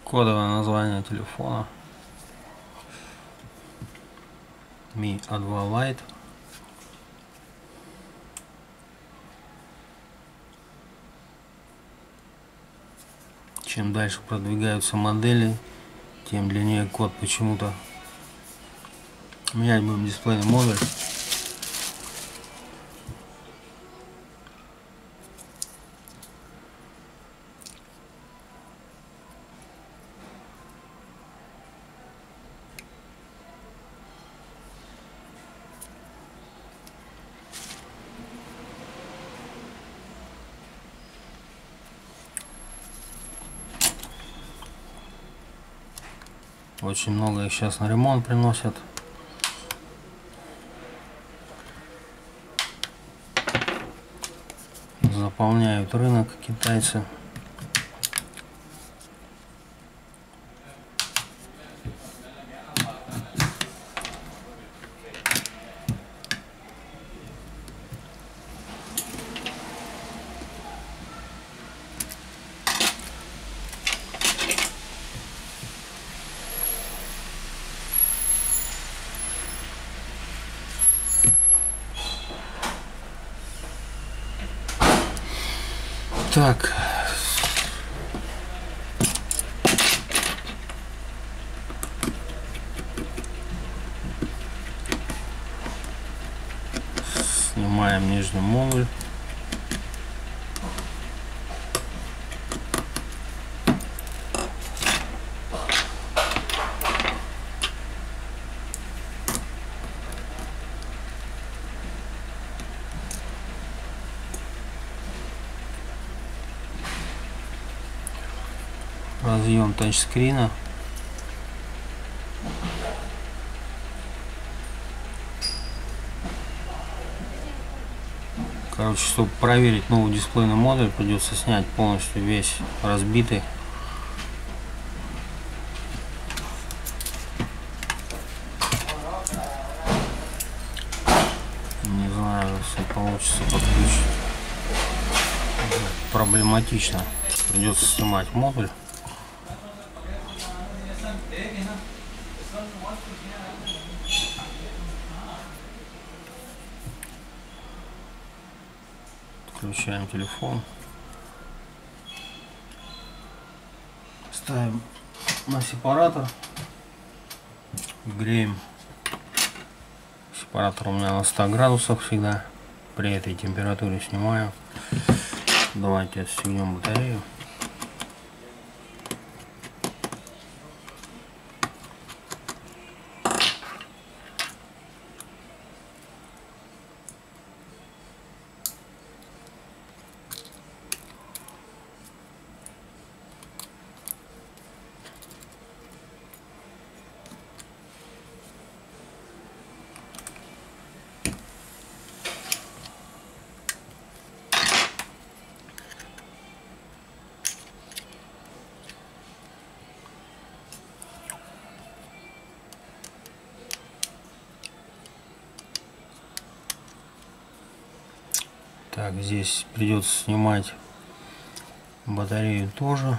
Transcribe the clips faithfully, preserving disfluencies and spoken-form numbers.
Кодовое название телефона ми а два Lite. Чем дальше продвигаются модели, тем длиннее код почему-то. Менять будем дисплейный модуль. Очень много их сейчас на ремонт приносят. Заполняют рынок китайцы. Так, снимаем нижний модуль. Разъем тачскрина. Короче, чтобы проверить новый дисплейный модуль, придется снять полностью весь разбитый. Не знаю, если получится подключить. Проблематично. Придется снимать модуль. Включаем телефон, ставим на сепаратор, греем. Сепаратор у меня на ста градусах всегда, при этой температуре снимаю. Давайте отстегнем батарею. Так, здесь придется снимать батарею тоже.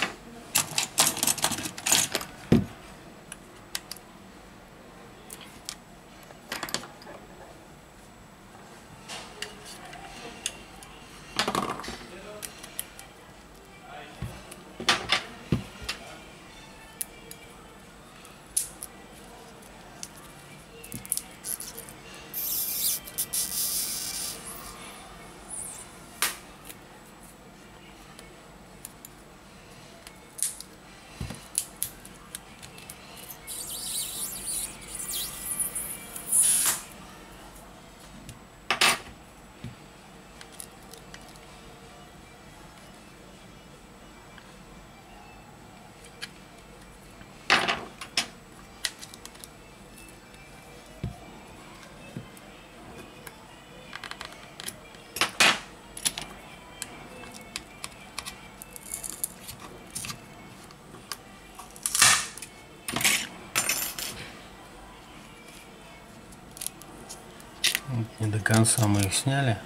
Не до конца мы их сняли.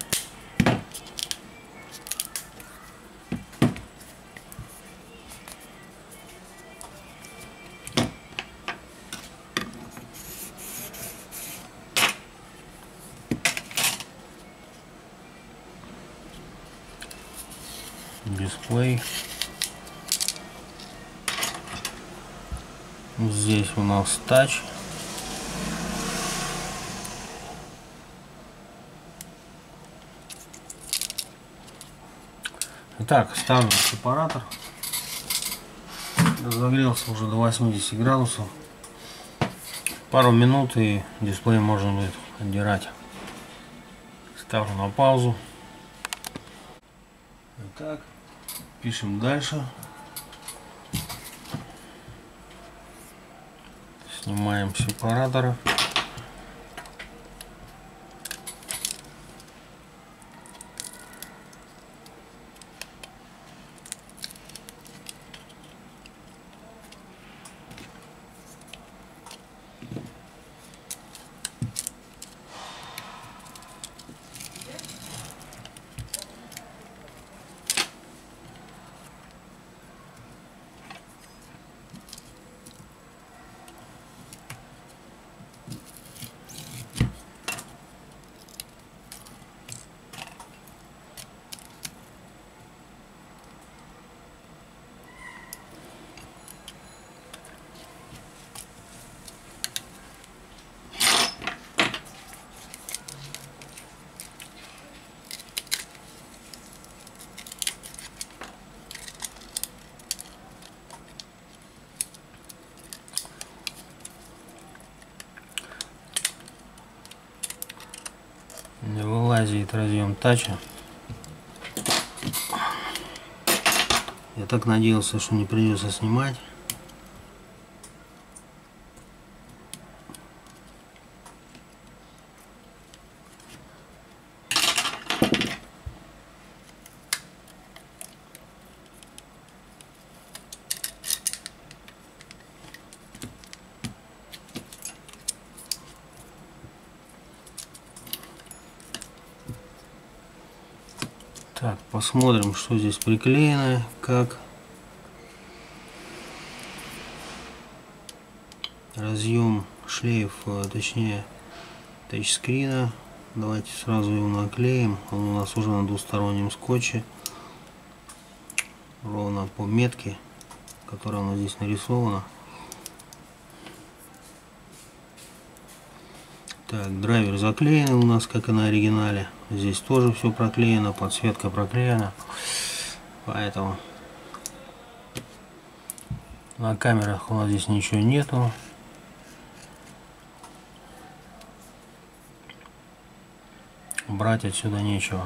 дисплей. Здесь у нас тач. Итак, ставлю сепаратор. Разогрелся уже до восьмидесяти градусов. Пару минут и дисплей можно будет отдирать. Ставлю на паузу. Итак, пишем дальше. Снимаем сепаратора. Не вылазит разъем тача. Я так надеялся, что не придется снимать. Так, посмотрим, что здесь приклеено, как. Разъем, шлейф, точнее тачскрина. Давайте сразу его наклеим. Он у нас уже на двустороннем скотче. Ровно по метке, которая у нас здесь нарисована. Так, драйвер заклеен у нас, как и на оригинале. Здесь тоже все проклеено, подсветка проклеена. Поэтому на камерах у нас здесь ничего нету. Брать отсюда нечего.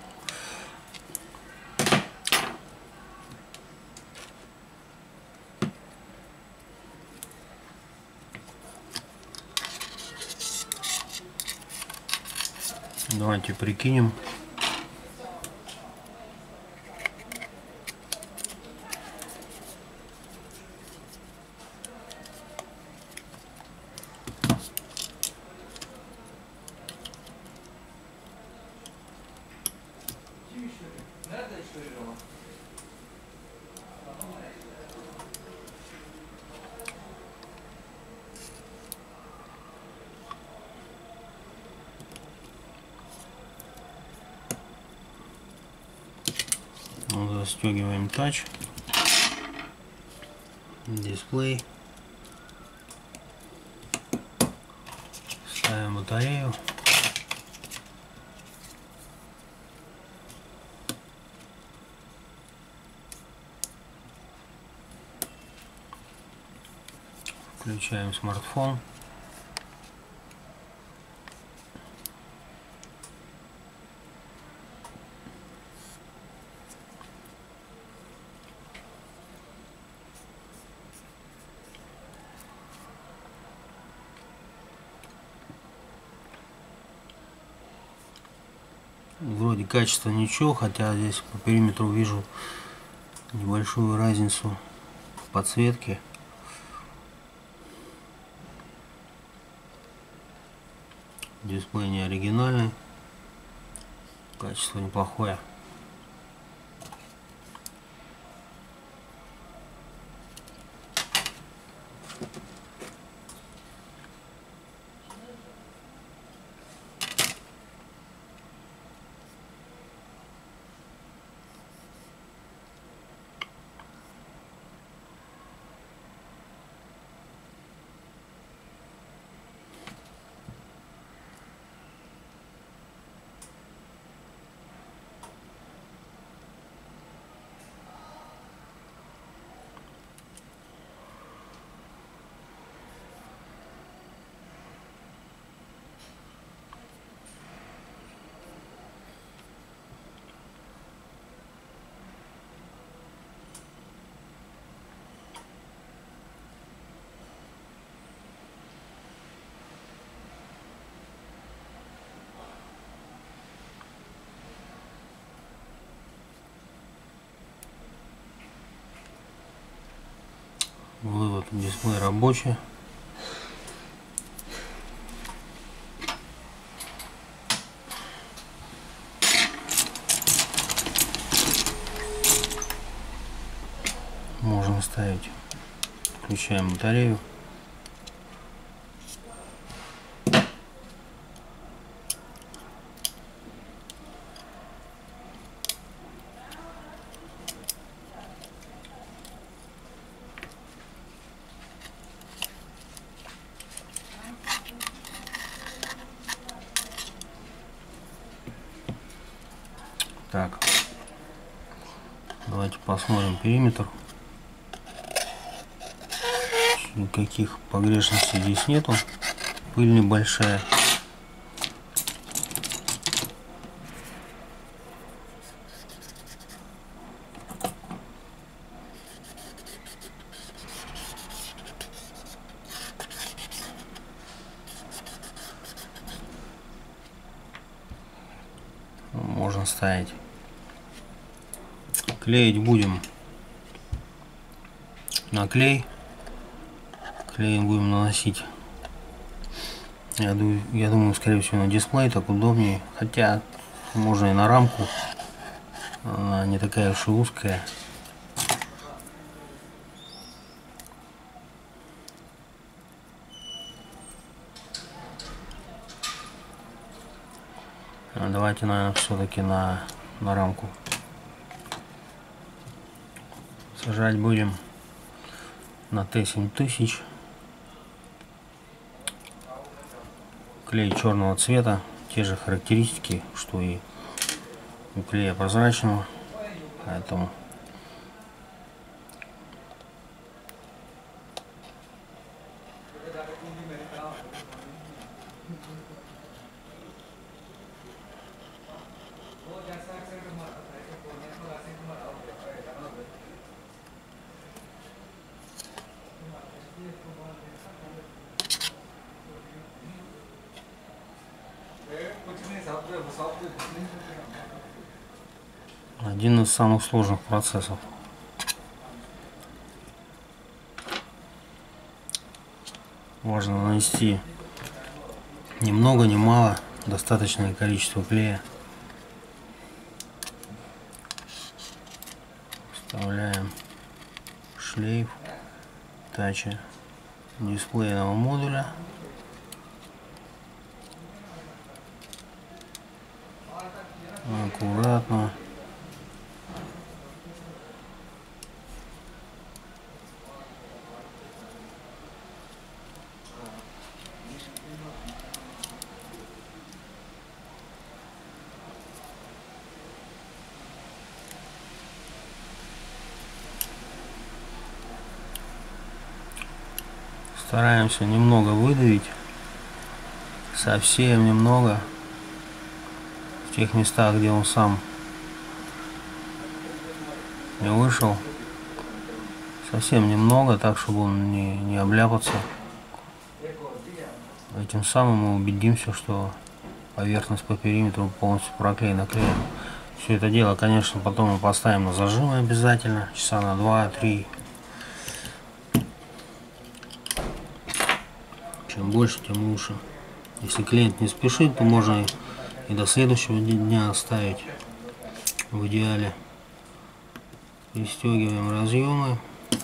Давайте прикинем. Застегиваем тач, дисплей, ставим батарею. Включаем смартфон. Вроде качество ничего, хотя здесь по периметру вижу небольшую разницу в подсветке. Дисплей не оригинальный, качество неплохое. Дисплей рабочий. Можно ставить. Включаем батарею. Так, давайте посмотрим периметр. Никаких погрешностей здесь нету. Пыль небольшая. Можно ставить. Клеить будем на клей. Клей будем наносить. Я думаю, я думаю, скорее всего, на дисплей так удобнее. Хотя можно и на рамку. Она не такая уж и узкая. Давайте, наверное, все-таки на, на рамку. Сажать будем на Т семь тысяч. Клей черного цвета. Те же характеристики, что и у клея прозрачного. Поэтому один из самых сложных процессов. Важно нанести ни много ни мало, достаточное количество клея. Вставляем шлейф тача дисплейного модуля. Аккуратно. Стараемся немного выдавить, совсем немного, в тех местах, где он сам не вышел, совсем немного, так чтобы он не, не обляпался. Этим самым мы убедимся, что поверхность по периметру полностью проклеена клеем. Все это дело, конечно, потом мы поставим на зажимы обязательно, часа на два-три. Чем больше, тем лучше. Если клиент не спешит, то можно и до следующего дня оставить. В идеале. Пристегиваем разъемы.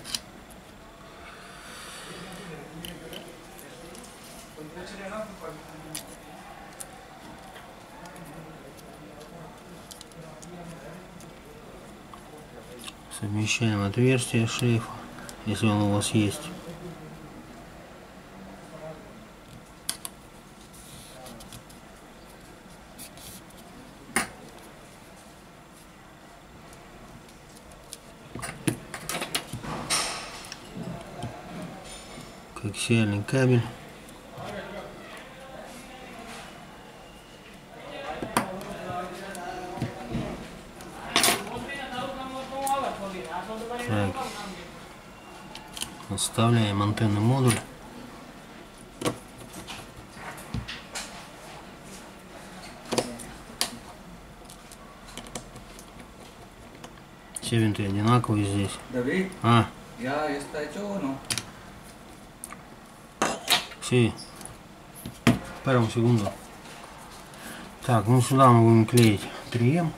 Совмещаем отверстие шлейфа, если он у вас есть. Коаксиальный кабель. Так. Вставляем антенный модуль. Все винты одинаковые здесь. David, А, ya está hecho o no? Sì, spera un secondo. Так, ну сюда мы будем клеить три эм.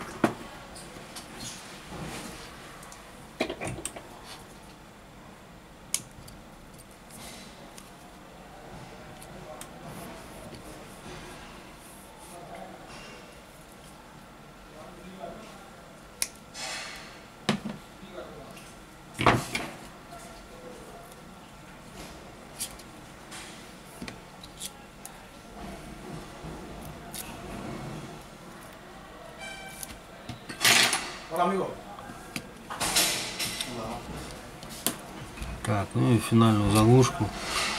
Так, ну и финальную заглушку.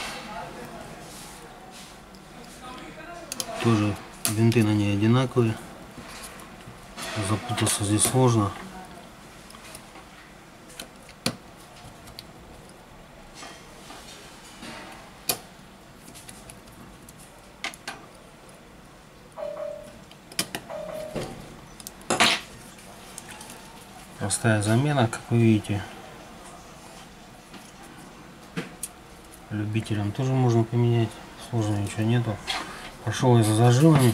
Тоже винты на ней одинаковые. Запутаться здесь сложно. Простая замена, как вы видите. Любителям тоже можно поменять. Сложного ничего нету. Пошел я за зажимами.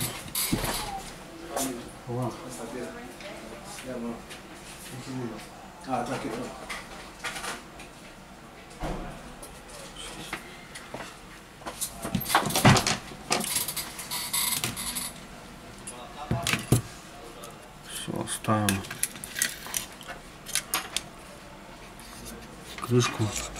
Все, ставим крышку.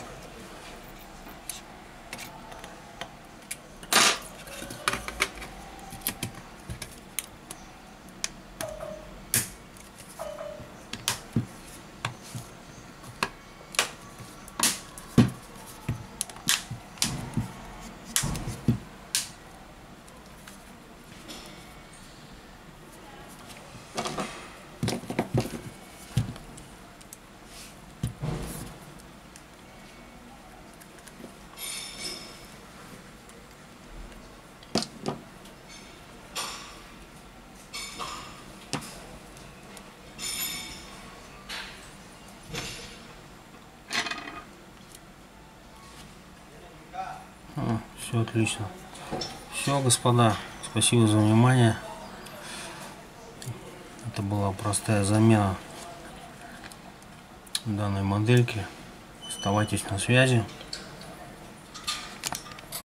Все отлично. Все, господа, спасибо за внимание. Это была простая замена данной модельки. Оставайтесь на связи.